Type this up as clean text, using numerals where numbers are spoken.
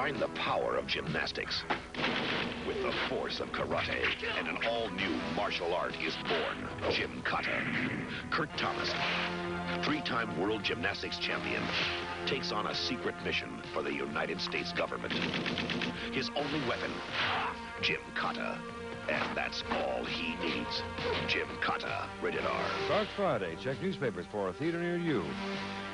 Find the power of gymnastics with the force of karate, and an all-new martial art is born, Gymkata. Kurt Thomas, three-time world gymnastics champion, takes on a secret mission for the United States government. His only weapon, Gymkata. And that's all he needs. Gymkata, rated R. Starts Friday. Check newspapers for a theater near you.